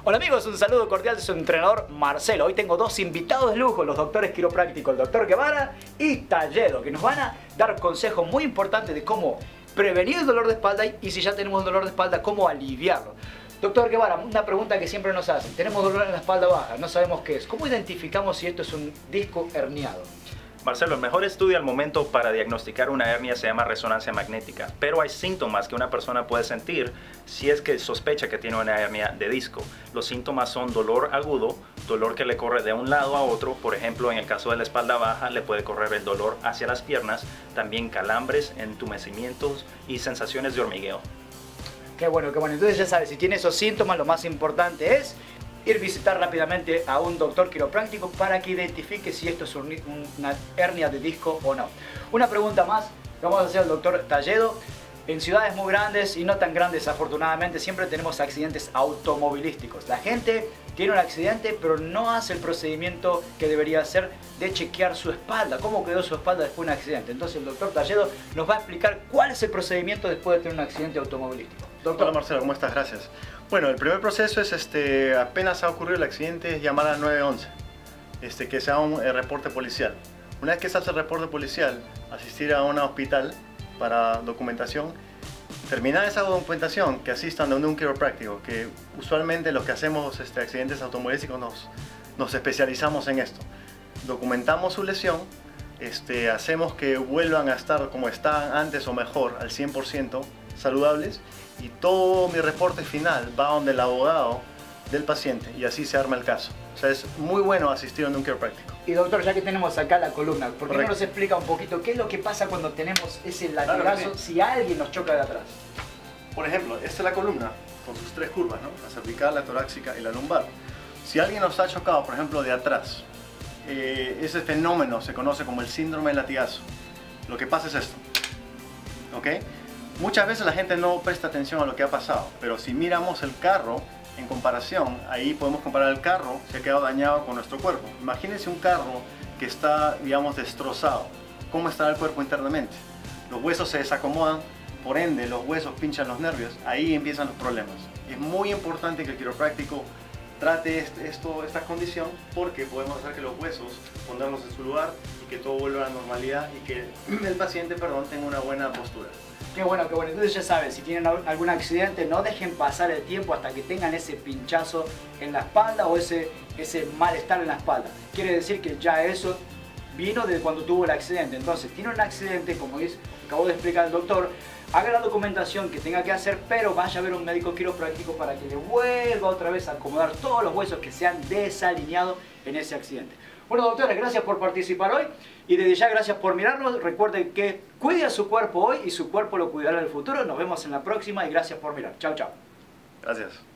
Hola amigos, un saludo cordial de su entrenador Marcelo. Hoy tengo dos invitados de lujo, los doctores quiroprácticos, el doctor Guevara y Talledo, que nos van a dar consejos muy importantes de cómo prevenir el dolor de espalda y si ya tenemos dolor de espalda, cómo aliviarlo. Doctor Guevara, una pregunta que siempre nos hacen. Tenemos dolor en la espalda baja, no sabemos qué es. ¿Cómo identificamos si esto es un disco herniado? Marcelo, el mejor estudio al momento para diagnosticar una hernia se llama resonancia magnética, pero hay síntomas que una persona puede sentir si es que sospecha que tiene una hernia de disco. Los síntomas son dolor agudo, dolor que le corre de un lado a otro, por ejemplo, en el caso de la espalda baja le puede correr el dolor hacia las piernas, también calambres, entumecimientos y sensaciones de hormigueo. Qué bueno, qué bueno. Entonces ya sabes, si tiene esos síntomas, lo más importante es ir a visitar rápidamente a un doctor quiropráctico para que identifique si esto es una hernia de disco o no. Una pregunta más que vamos a hacer al doctor Talledo. En ciudades muy grandes y no tan grandes, afortunadamente, siempre tenemos accidentes automovilísticos. La gente tiene un accidente, pero no hace el procedimiento que debería hacer de chequear su espalda. ¿Cómo quedó su espalda después de un accidente? Entonces el doctor Talledo nos va a explicar cuál es el procedimiento después de tener un accidente automovilístico. Doctor. Hola Marcelo, ¿cómo estás? Gracias. Bueno, el primer proceso es, apenas ha ocurrido el accidente, es llamar al 911, que sea un reporte policial. Una vez que se hace el reporte policial, asistir a un hospital para documentación, terminar esa documentación, que asistan a un quiropráctico, que usualmente los que hacemos accidentes automovilísticos nos especializamos en esto. Documentamos su lesión, hacemos que vuelvan a estar como estaban antes o mejor, al 100% saludables, y todo mi reporte final va donde el abogado del paciente y así se arma el caso. O sea, es muy bueno asistir a un quiropráctico. Y doctor, ya que tenemos acá la columna, ¿por qué no nos explica un poquito qué es lo que pasa cuando tenemos ese latigazo si alguien nos choca de atrás? Por ejemplo, esta es la columna con sus tres curvas, ¿no? La cervical, la torácica y la lumbar. Si alguien nos ha chocado, por ejemplo, de atrás, ese fenómeno se conoce como el síndrome del latigazo. Lo que pasa es esto, ¿ok? Muchas veces la gente no presta atención a lo que ha pasado, pero si miramos el carro en comparación, ahí podemos comparar el carro se ha quedado dañado con nuestro cuerpo. Imagínense un carro que está, digamos, destrozado. ¿Cómo está el cuerpo internamente? Los huesos se desacomodan, por ende los huesos pinchan los nervios, ahí empiezan los problemas. Es muy importante que el quiropráctico trate esta condición porque podemos hacer que los huesos ponerlos en su lugar y que todo vuelva a la normalidad y que el paciente, tenga una buena postura. Qué bueno, qué bueno. Entonces ya saben, si tienen algún accidente, no dejen pasar el tiempo hasta que tengan ese pinchazo en la espalda o ese malestar en la espalda. Quiere decir que ya eso vino de cuando tuvo el accidente. Entonces, tiene un accidente, como acabó de explicar el doctor, haga la documentación que tenga que hacer, pero vaya a ver un médico quiropráctico para que le vuelva otra vez a acomodar todos los huesos que se han desalineado en ese accidente. Bueno, doctores, gracias por participar hoy y desde ya gracias por mirarnos. Recuerden que cuide a su cuerpo hoy y su cuerpo lo cuidará en el futuro. Nos vemos en la próxima y gracias por mirar. Chao, chao. Gracias.